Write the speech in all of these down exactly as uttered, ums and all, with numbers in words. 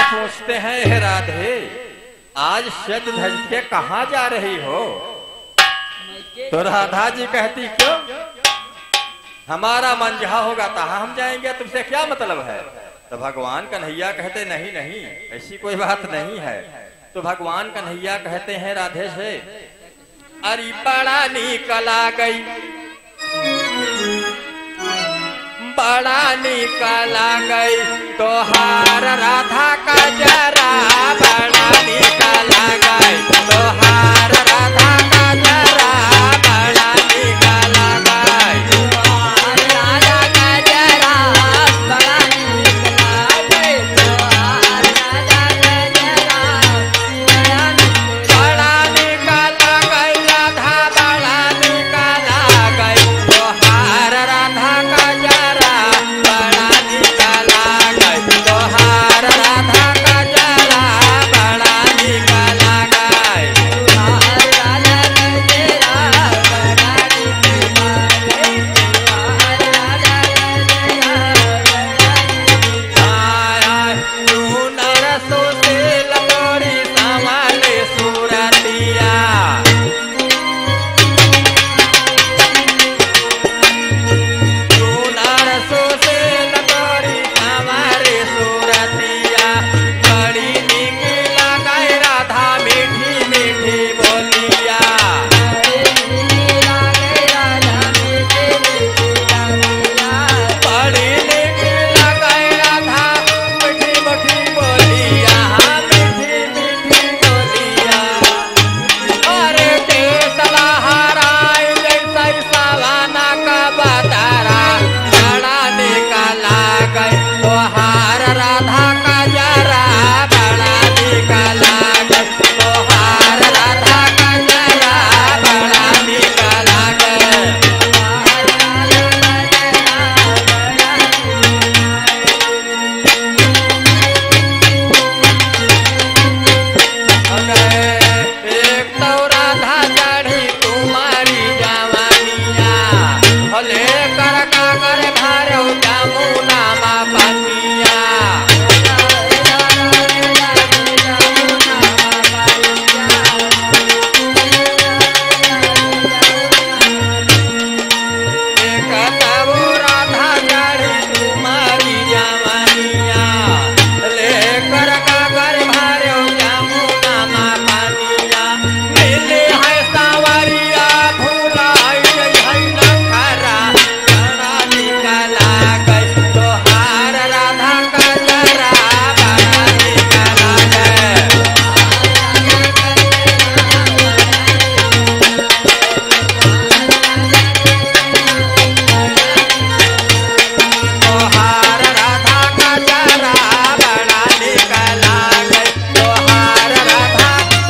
पूछते हैं, हे राधे आज सज धज के कहाँ जा रही हो? तो राधा जी कहती क्यों, हमारा मन जहाँ होगा तहाँ हम जाएंगे, तुमसे क्या मतलब है? तो भगवान कन्हैया कहते नहीं नहीं ऐसी कोई बात नहीं है। तो भगवान कन्हैया कहते हैं राधे से, अरे बड़ा निकला गई बड़ा निकला गई तोहार राधा का जरा, बड़ा निकला गई तोहार राधा का जरा, बड़ा निकला गई तोहार राधा का जरा, बड़ा निकला गई तोहार राधा का जरा, बड़ा निकला गई राधा, बड़ा निकला गई तोहार राधा का जरा, बड़ा निकला गई तोहार राधा का जरा, बड़ा निकला गई तोहार राधा का जरा, बड़ा निकला गई तोहार राधा का जरा, तू नरसो से लकोड़ी संभाले सूरतिया, तू नरसो से लकोड़ी संभाले सूरतिया, बड़ी नीक लगाई राधा मीठी मीठी बोलिया, बड़ी नीक लगाई राधा मीठी मीठी बोलिया, हाँ मीठी मीठी बोलिया, अरे केसला हराई जैसे सवाना का बदारा, बड़ा निकला गई तोहार राधा का जरा, बड़ा निकला गई तोहार राधा का जरा, बड़ा निकला गई एक तो राधा चढ़ी तुम्हारी जवानिया, भले कर काकर भारो जमुना मा पानिया, एक तो राधा चढ़ी तुम्हारी जवानिया, लेकर काकर भारो जमुना मा पानिया, मिले है सावरिया भुलाई गई है नखरा, बड़ा निकला गई तोहार राधा का जरा, बड़ा निकला गई तोहार राधा का जरा, बड़ा निकला गई तोहार राधा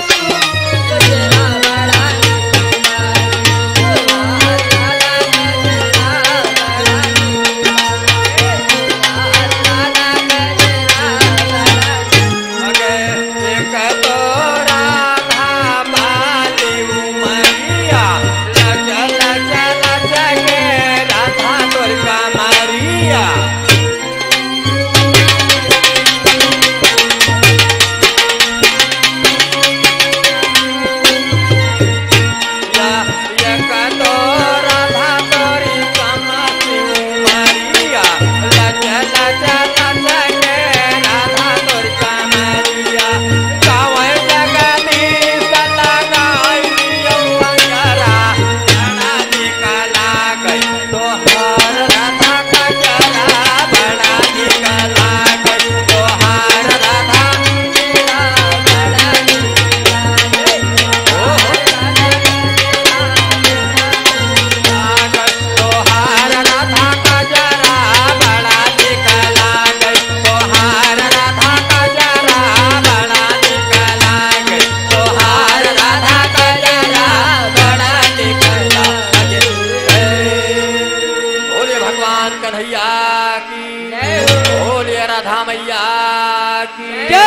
एक तो राधा बाली उमरिया, लच लच लच के राधा दुर्गा मारिया, एक तो राधा तोरी कमसी उमरिया, लच लच लच के राधा दुर्गा मारिया, गावे जगदीश लगाई दियो अंगरा, बड़ा निकला गई तोहार राधा का जरा, बड़ा निकला गई तोहार राधा बड़ा निकला गई तोहार राधा का जरा, बड़ा निकला गई तोहार राधा का जरा, बड़ा निकला गई तोहार राधा का जरा, बड़ा निकला गई। बोले भगवान कन्हैया की, बोले राधा मैया की।